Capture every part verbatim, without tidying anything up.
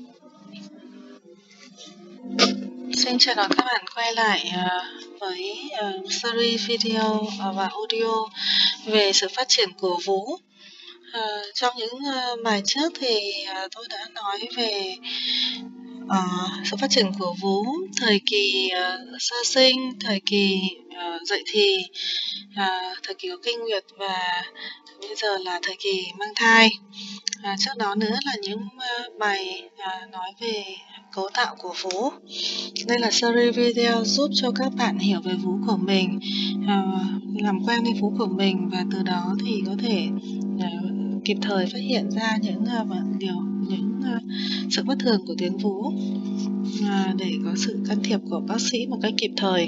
Xin chào đón các bạn quay lại uh, với uh, series video uh, và audio về sự phát triển của vú. Uh, trong những uh, bài trước thì uh, tôi đã nói về uh, sự phát triển của vú, thời kỳ uh, sơ sinh, thời kỳ uh, dậy thì, uh, thời kỳ có kinh nguyệt và bây giờ là thời kỳ mang thai. À, trước đó nữa là những uh, bài uh, nói về cấu tạo của vú. Đây là series video giúp cho các bạn hiểu về vú của mình, uh, làm quen với vú của mình và từ đó thì có thể uh, kịp thời phát hiện ra những uh, điều những uh, sự bất thường của tuyến vú uh, để có sự can thiệp của bác sĩ một cách kịp thời.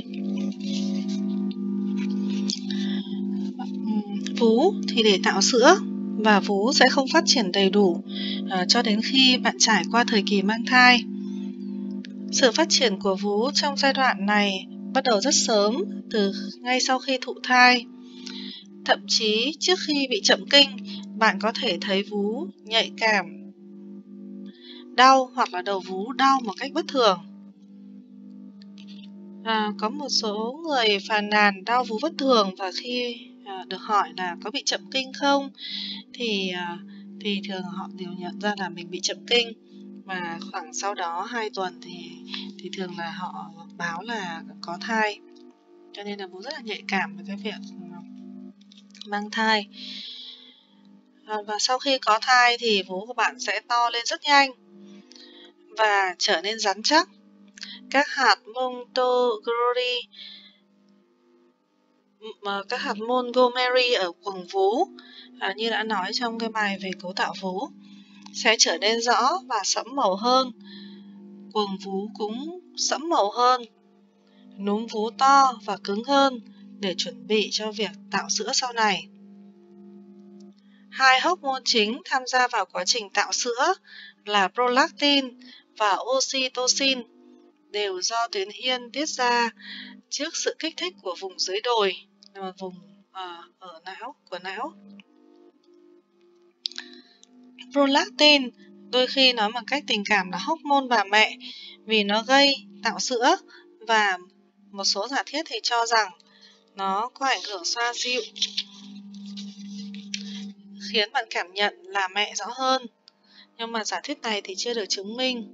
Vú thì để tạo sữa và vú sẽ không phát triển đầy đủ uh, cho đến khi bạn trải qua thời kỳ mang thai. Sự phát triển của vú trong giai đoạn này bắt đầu rất sớm, từ ngay sau khi thụ thai. Thậm chí trước khi bị chậm kinh, bạn có thể thấy vú nhạy cảm, đau hoặc là đầu vú đau một cách bất thường. À, có một số người phàn nàn đau vú bất thường và khi à, được hỏi là có bị chậm kinh không thì à, thì thường họ đều nhận ra là mình bị chậm kinh, và khoảng sau đó hai tuần thì thì thường là họ báo là có thai, cho nên là vú rất là nhạy cảm với cái việc mang thai. À, và sau khi có thai thì vú của bạn sẽ to lên rất nhanh và trở nên rắn chắc. Các hạt Montgomery các hạt Montgomery ở quầng vú, à, như đã nói trong cái bài về cấu tạo vú, sẽ trở nên rõ và sẫm màu hơn. Quầng vú cũng sẫm màu hơn, núm vú to và cứng hơn để chuẩn bị cho việc tạo sữa sau này. Hai hormone chính tham gia vào quá trình tạo sữa là prolactin và oxytocin đều do tuyến yên tiết ra trước sự kích thích của vùng dưới đồi, vùng à, ở não của não. Prolactin đôi khi nói một cách tình cảm là hormone bà mẹ vì nó gây tạo sữa, và một số giả thiết thì cho rằng nó có ảnh hưởng xoa dịu, khiến bạn cảm nhận là mẹ rõ hơn. Nhưng mà giả thuyết này thì chưa được chứng minh.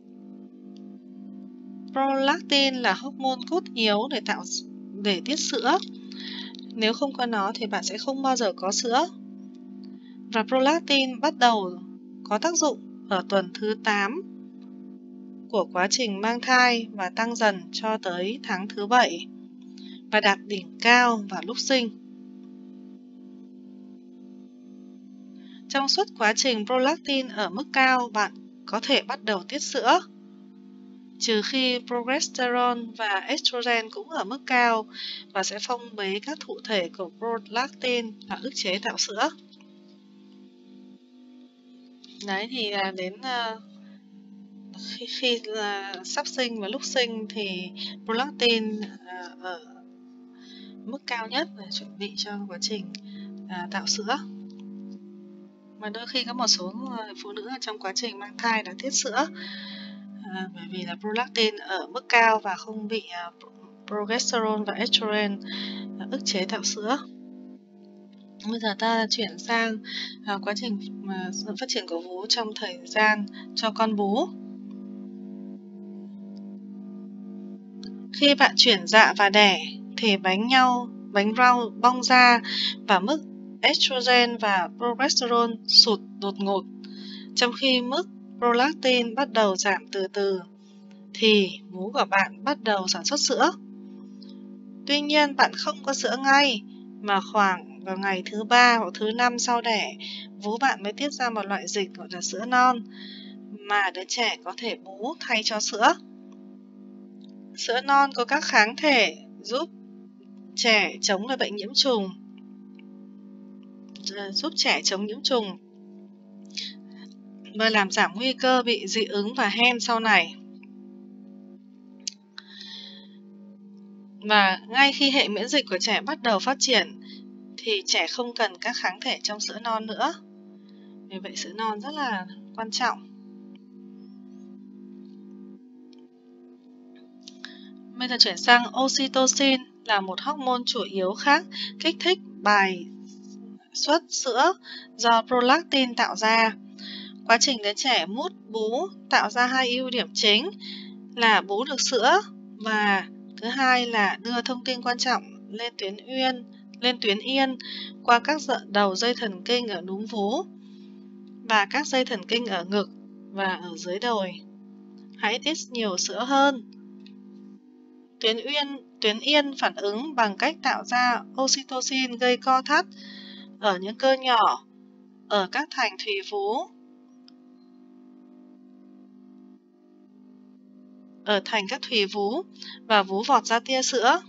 Prolactin là hormone cốt yếu để tạo để tiết sữa. Nếu không có nó thì bạn sẽ không bao giờ có sữa. Và prolactin bắt đầu có tác dụng ở tuần thứ tám của quá trình mang thai và tăng dần cho tới tháng thứ bảy và đạt đỉnh cao vào lúc sinh. Trong suốt quá trình prolactin ở mức cao, bạn có thể bắt đầu tiết sữa, trừ khi progesterone và estrogen cũng ở mức cao và sẽ phong bế các thụ thể của prolactin và ức chế tạo sữa. Đấy thì là đến uh, khi, khi uh, sắp sinh và lúc sinh thì prolactin uh, ở mức cao nhất để chuẩn bị cho quá trình uh, tạo sữa. Mà đôi khi có một số phụ nữ trong quá trình mang thai đã tiết sữa à, bởi vì là prolactin ở mức cao và không bị uh, progesterone và estrogen uh, ức chế tạo sữa. Bây giờ ta chuyển sang uh, quá trình uh, sự phát triển của vú trong thời gian cho con bú. Khi bạn chuyển dạ và đẻ thì bánh nhau, bánh rau bong ra và mức estrogen và progesterone sụt đột ngột, trong khi mức prolactin bắt đầu giảm từ từ, thì vú của bạn bắt đầu sản xuất sữa. Tuy nhiên, bạn không có sữa ngay, mà khoảng vào ngày thứ ba hoặc thứ năm sau đẻ, vú bạn mới tiết ra một loại dịch gọi là sữa non, mà đứa trẻ có thể bú thay cho sữa. Sữa non có các kháng thể giúp trẻ chống lại bệnh nhiễm trùng, giúp trẻ chống nhiễm trùng và làm giảm nguy cơ bị dị ứng và hen sau này. Và ngay khi hệ miễn dịch của trẻ bắt đầu phát triển thì trẻ không cần các kháng thể trong sữa non nữa. Vì vậy sữa non rất là quan trọng. Bây giờ chuyển sang oxytocin là một hormone chủ yếu khác kích thích bài xuất sữa do prolactin tạo ra. Quá trình đứa trẻ mút bú tạo ra hai ưu điểm chính là bú được sữa và thứ hai là đưa thông tin quan trọng lên tuyến uyên, lên tuyến yên qua các đầu dây thần kinh ở núm vú và các dây thần kinh ở ngực và ở dưới đồi. Hãy tiết nhiều sữa hơn. Tuyến uyên, tuyến yên phản ứng bằng cách tạo ra oxytocin gây co thắt ở những cơ nhỏ ở các thành thùy vú, ở thành các thùy vú và vú vọt ra tia sữa.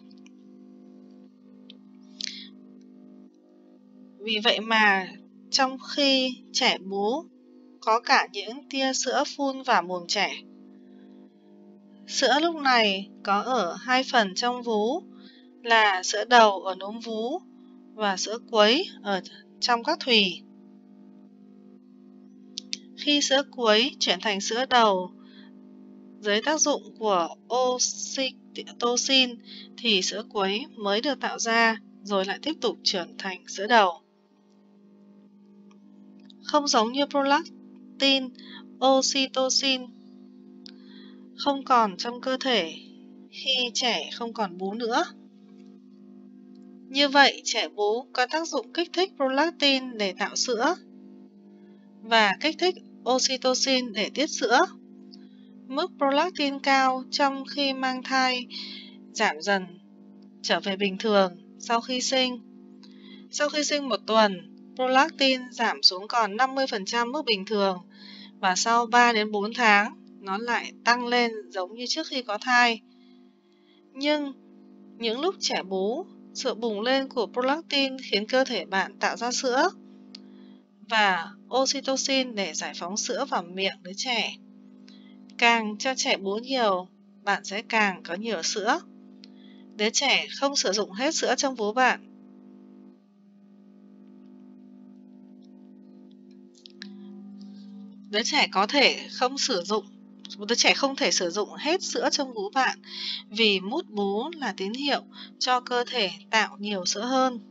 Vì vậy mà trong khi trẻ bú có cả những tia sữa phun vào mồm trẻ. Sữa lúc này có ở hai phần trong vú là sữa đầu ở núm vú và sữa cuối ở trong các thùy. Khi sữa cuối chuyển thành sữa đầu dưới tác dụng của oxytocin thì sữa cuối mới được tạo ra rồi lại tiếp tục chuyển thành sữa đầu. Không giống như prolactin, oxytocin không còn trong cơ thể khi trẻ không còn bú nữa. Như vậy, trẻ bú có tác dụng kích thích prolactin để tạo sữa và kích thích oxytocin để tiết sữa. Mức prolactin cao trong khi mang thai giảm dần trở về bình thường sau khi sinh. Sau khi sinh một tuần, prolactin giảm xuống còn năm mươi phần trăm mức bình thường và sau ba đến bốn tháng nó lại tăng lên giống như trước khi có thai. Nhưng những lúc trẻ bú, sự bùng lên của prolactin khiến cơ thể bạn tạo ra sữa và oxytocin để giải phóng sữa vào miệng đứa trẻ. Càng cho trẻ bú nhiều, bạn sẽ càng có nhiều sữa. Đứa trẻ không sử dụng hết sữa trong vú bạn. Đứa trẻ có thể không sử dụng Đứa trẻ không thể sử dụng hết sữa trong vú bạn vì mút bú là tín hiệu cho cơ thể tạo nhiều sữa hơn.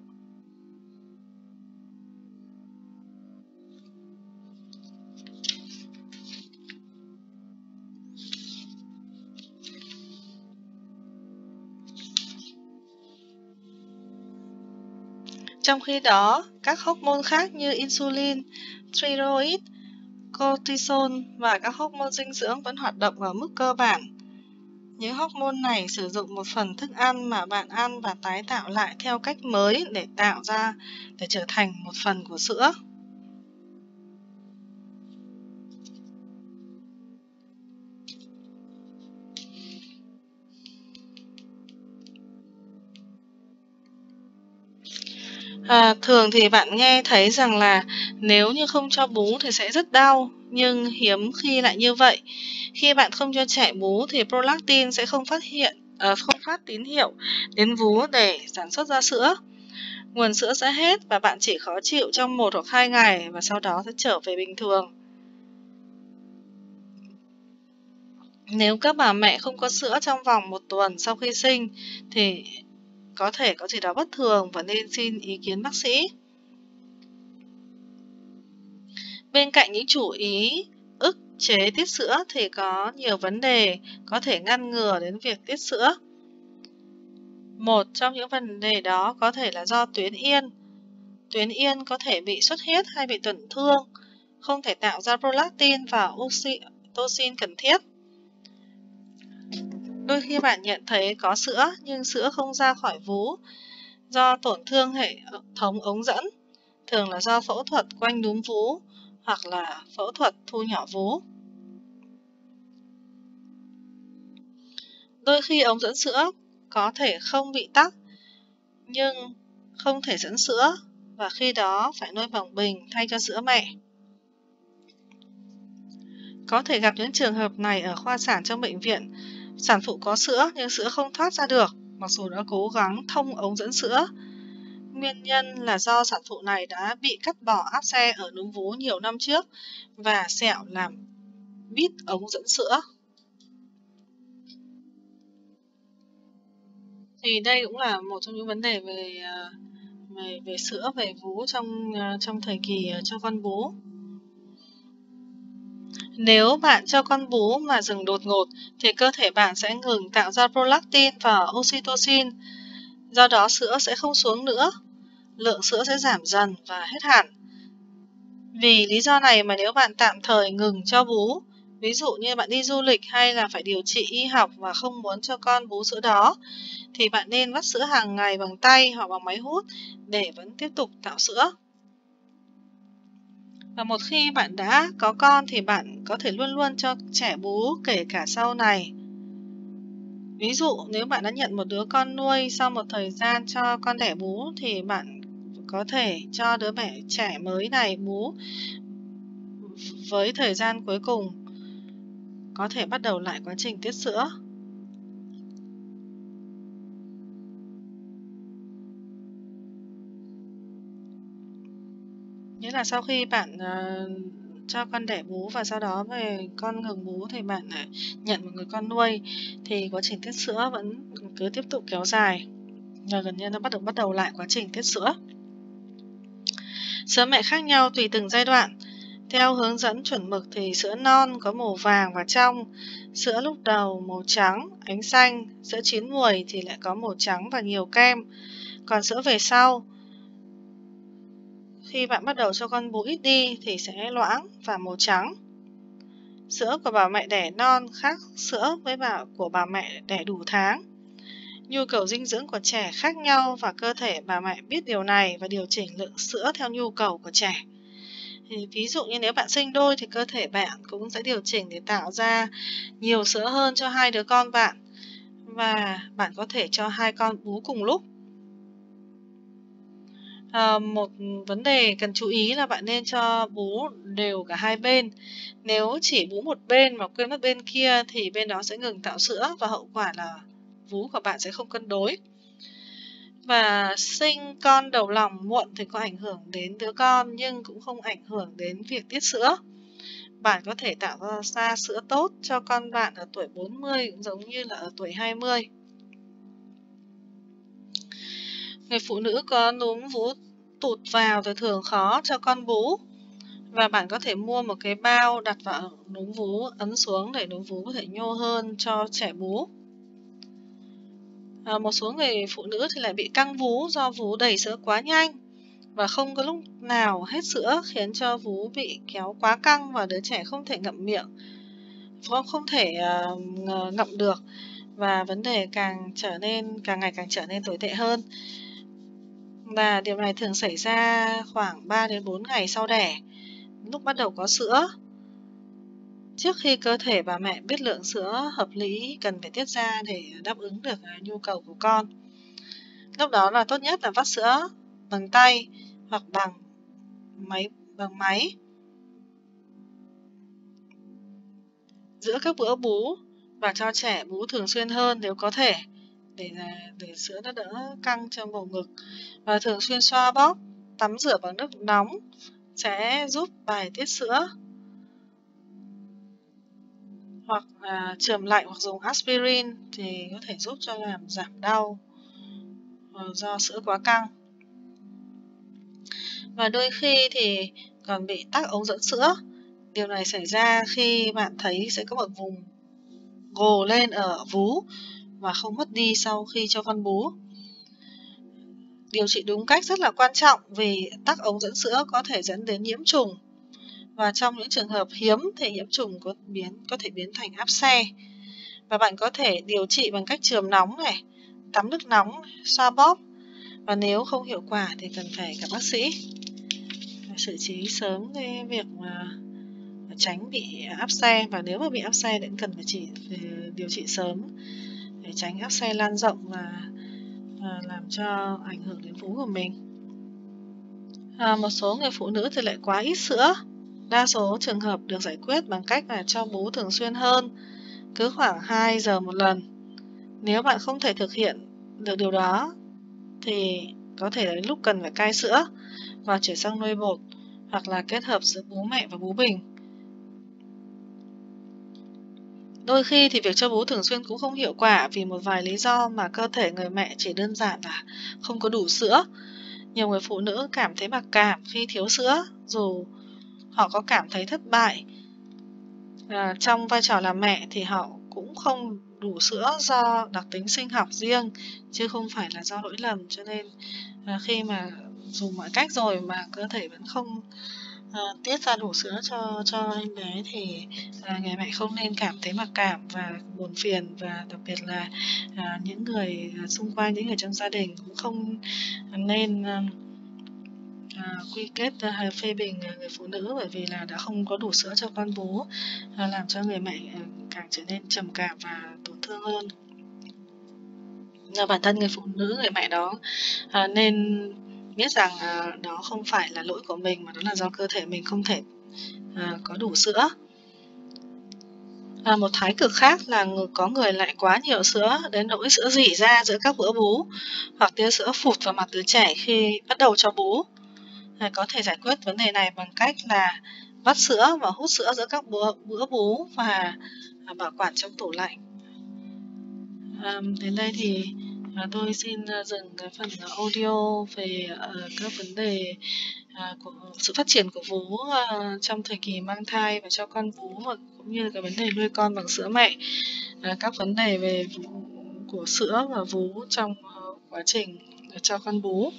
Trong khi đó, các hormone khác như insulin, thyroid, cortisol và các hormone dinh dưỡng vẫn hoạt động ở mức cơ bản. Những hormone này sử dụng một phần thức ăn mà bạn ăn và tái tạo lại theo cách mới để tạo ra để trở thành một phần của sữa. À, thường thì bạn nghe thấy rằng là nếu như không cho bú thì sẽ rất đau, nhưng hiếm khi lại như vậy. Khi bạn không cho trẻ bú thì prolactin sẽ không phát hiện, uh, không phát tín hiệu đến vú để sản xuất ra sữa. Nguồn sữa sẽ hết và bạn chỉ khó chịu trong một hoặc hai ngày và sau đó sẽ trở về bình thường. Nếu các bà mẹ không có sữa trong vòng một tuần sau khi sinh thì có thể có gì đó bất thường và nên xin ý kiến bác sĩ. Bên cạnh những chủ ý ức chế tiết sữa thì có nhiều vấn đề có thể ngăn ngừa đến việc tiết sữa. Một trong những vấn đề đó có thể là do tuyến yên. Tuyến yên có thể bị xuất huyết hay bị tổn thương, không thể tạo ra prolactin và oxytocin cần thiết. Đôi khi bạn nhận thấy có sữa nhưng sữa không ra khỏi vú do tổn thương hệ thống ống dẫn, thường là do phẫu thuật quanh núm vú hoặc là phẫu thuật thu nhỏ vú. Đôi khi ống dẫn sữa có thể không bị tắc nhưng không thể dẫn sữa và khi đó phải nuôi bằng bình thay cho sữa mẹ. Có thể gặp những trường hợp này ở khoa sản trong bệnh viện. Sản phụ có sữa nhưng sữa không thoát ra được mặc dù đã cố gắng thông ống dẫn sữa. Nguyên nhân là do sản phụ này đã bị cắt bỏ áp xe ở núm vú nhiều năm trước và sẹo làm bít ống dẫn sữa. Thì đây cũng là một trong những vấn đề về về, về sữa, về vú trong trong thời kỳ cho con bú. Nếu bạn cho con bú mà dừng đột ngột thì cơ thể bạn sẽ ngừng tạo ra prolactin và oxytocin. Do đó sữa sẽ không xuống nữa, lượng sữa sẽ giảm dần và hết hẳn. Vì lý do này mà nếu bạn tạm thời ngừng cho bú, ví dụ như bạn đi du lịch hay là phải điều trị y học và không muốn cho con bú sữa đó, thì bạn nên vắt sữa hàng ngày bằng tay hoặc bằng máy hút để vẫn tiếp tục tạo sữa. Và một khi bạn đã có con thì bạn có thể luôn luôn cho trẻ bú kể cả sau này. Ví dụ nếu bạn đã nhận một đứa con nuôi sau một thời gian cho con đẻ bú thì bạn có thể cho đứa mẹ trẻ mới này bú với thời gian cuối cùng có thể bắt đầu lại quá trình tiết sữa. Nghĩa là sau khi bạn uh, cho con đẻ bú và sau đó về con ngừng bú thì bạn lại nhận một người con nuôi thì quá trình tiết sữa vẫn cứ tiếp tục kéo dài và gần như nó bắt đầu bắt đầu lại quá trình tiết sữa. Sữa mẹ khác nhau tùy từng giai đoạn. Theo hướng dẫn chuẩn mực thì sữa non có màu vàng và trong, sữa lúc đầu màu trắng, ánh xanh, sữa chín muồi thì lại có màu trắng và nhiều kem. Còn sữa về sau, khi bạn bắt đầu cho con bú ít đi thì sẽ loãng và màu trắng. Sữa của bà mẹ đẻ non khác sữa với bà của bà mẹ đẻ đủ tháng. Nhu cầu dinh dưỡng của trẻ khác nhau và cơ thể bà mẹ biết điều này và điều chỉnh lượng sữa theo nhu cầu của trẻ. Thì ví dụ như nếu bạn sinh đôi thì cơ thể bạn cũng sẽ điều chỉnh để tạo ra nhiều sữa hơn cho hai đứa con bạn. Và bạn có thể cho hai con bú cùng lúc. À, một vấn đề cần chú ý là bạn nên cho bú đều cả hai bên. Nếu chỉ bú một bên mà quên mất bên kia thì bên đó sẽ ngừng tạo sữa và hậu quả là vú của bạn sẽ không cân đối. Và sinh con đầu lòng muộn thì có ảnh hưởng đến đứa con nhưng cũng không ảnh hưởng đến việc tiết sữa. Bạn có thể tạo ra sữa tốt cho con bạn ở tuổi bốn mươi cũng giống như là ở tuổi hai mươi. Người phụ nữ có núm vú tụt vào thì thường khó cho con bú. Và bạn có thể mua một cái bao đặt vào núm vú, ấn xuống để núm vú có thể nhô hơn cho trẻ bú. À, một số người phụ nữ thì lại bị căng vú do vú đầy sữa quá nhanh và không có lúc nào hết sữa khiến cho vú bị kéo quá căng và đứa trẻ không thể ngậm miệng, không thể uh, ngậm được và vấn đề càng trở nên càng ngày càng trở nên tồi tệ hơn. Và điều này thường xảy ra khoảng ba đến bốn ngày sau đẻ, lúc bắt đầu có sữa. Trước khi cơ thể bà mẹ biết lượng sữa hợp lý cần phải tiết ra để đáp ứng được nhu cầu của con. Lúc đó là tốt nhất là vắt sữa bằng tay hoặc bằng máy bằng máy. Giữa các bữa bú và cho trẻ bú thường xuyên hơn nếu có thể để để sữa nó đỡ căng trong bầu ngực và thường xuyên xoa bóp, tắm rửa bằng nước nóng sẽ giúp bài tiết sữa. Hoặc là chườm lạnh hoặc dùng aspirin thì có thể giúp cho làm giảm đau do sữa quá căng. Và đôi khi thì còn bị tắc ống dẫn sữa. Điều này xảy ra khi bạn thấy sẽ có một vùng gồ lên ở vú và không mất đi sau khi cho con bú. Điều trị đúng cách rất là quan trọng vì tắc ống dẫn sữa có thể dẫn đến nhiễm trùng. Và trong những trường hợp hiếm thì nhiễm trùng có, biến, có thể biến thành áp xe. Và bạn có thể điều trị bằng cách chườm nóng này, tắm nước nóng, xoa bóp. Và nếu không hiệu quả thì cần phải gặp bác sĩ. Và xử trí sớm cái việc mà tránh bị áp xe. Và nếu mà bị áp xe thì cần phải chỉ điều trị sớm để tránh áp xe lan rộng và làm cho ảnh hưởng đến vú của mình. À, một số người phụ nữ thì lại quá ít sữa. Đa số trường hợp được giải quyết bằng cách là cho bú thường xuyên hơn, cứ khoảng hai giờ một lần. Nếu bạn không thể thực hiện được điều đó thì có thể đến lúc cần phải cai sữa và chuyển sang nuôi bột hoặc là kết hợp giữa bú mẹ và bú bình. Đôi khi thì việc cho bú thường xuyên cũng không hiệu quả vì một vài lý do mà cơ thể người mẹ chỉ đơn giản là không có đủ sữa. Nhiều người phụ nữ cảm thấy mặc cảm khi thiếu sữa, dù họ có cảm thấy thất bại à, trong vai trò làm mẹ thì họ cũng không đủ sữa do đặc tính sinh học riêng, chứ không phải là do lỗi lầm. Cho nên à, khi mà dùng mọi cách rồi mà cơ thể vẫn không à, tiết ra đủ sữa cho cho em bé thì à, người mẹ không nên cảm thấy mặc cảm và buồn phiền, và đặc biệt là à, những người xung quanh, những người trong gia đình cũng không nên à, à, quy kết hay phê bình người phụ nữ bởi vì là đã không có đủ sữa cho con bú, à, làm cho người mẹ à, càng trở nên trầm cảm và tổn thương hơn. À, bản thân người phụ nữ, người mẹ đó à, nên biết rằng à, đó không phải là lỗi của mình mà đó là do cơ thể mình không thể à, có đủ sữa. À, một thái cực khác là người, có người lại quá nhiều sữa đến nỗi sữa rỉ ra giữa các bữa bú, hoặc tia sữa phụt vào mặt đứa trẻ khi bắt đầu cho bú. À, có thể giải quyết vấn đề này bằng cách là vắt sữa và hút sữa giữa các bữa, bữa bú và à, bảo quản trong tủ lạnh. À, đến đây thì à, tôi xin à, dừng cái phần audio về à, các vấn đề à, của sự phát triển của vú à, trong thời kỳ mang thai và cho con bú, và cũng như cái vấn đề nuôi con bằng sữa mẹ, à, các vấn đề về vú, của sữa và vú trong uh, quá trình cho con bú.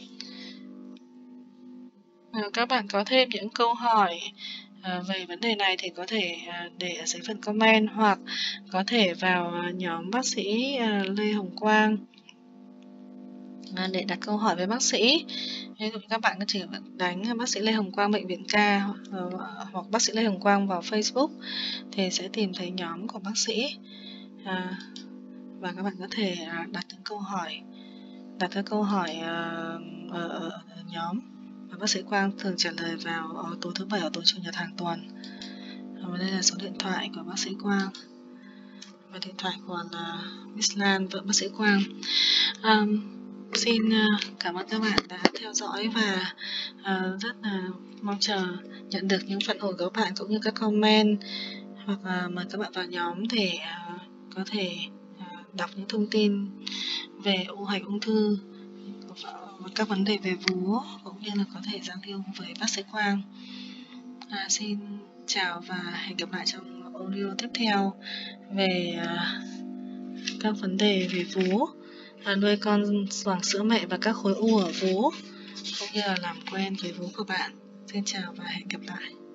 À, các bạn có thêm những câu hỏi à, về vấn đề này thì có thể à, để ở dưới phần comment, hoặc có thể vào à, nhóm bác sĩ à, Lê Hồng Quang à, để đặt câu hỏi với bác sĩ. Ví dụ các bạn có thể đánh bác sĩ Lê Hồng Quang Bệnh viện Ca uh, hoặc bác sĩ Lê Hồng Quang vào Facebook thì sẽ tìm thấy nhóm của bác sĩ, à, và các bạn có thể à, đặt những câu hỏi đặt các câu hỏi uh, ở, ở, ở nhóm, và bác sĩ Quang thường trả lời vào uh, tối thứ bảy và tối chủ nhật hàng tuần. Và đây là số điện thoại của bác sĩ Quang, và điện thoại của là Miss Lan, vợ bác sĩ Quang. Um, xin uh, cảm ơn các bạn đã theo dõi, và uh, rất là mong chờ nhận được những phản hồi của các bạn cũng như các comment, hoặc uh, mời các bạn vào nhóm để uh, có thể uh, đọc những thông tin về u hạch ung thư và các vấn đề về vú, cũng như là có thể giao lưu với bác sĩ Quang. À, xin chào và hẹn gặp lại trong audio tiếp theo về à, các vấn đề về vú, à, nuôi con bằng sữa mẹ và các khối u ở vú, cũng như là làm quen với vú của bạn. Xin chào và hẹn gặp lại.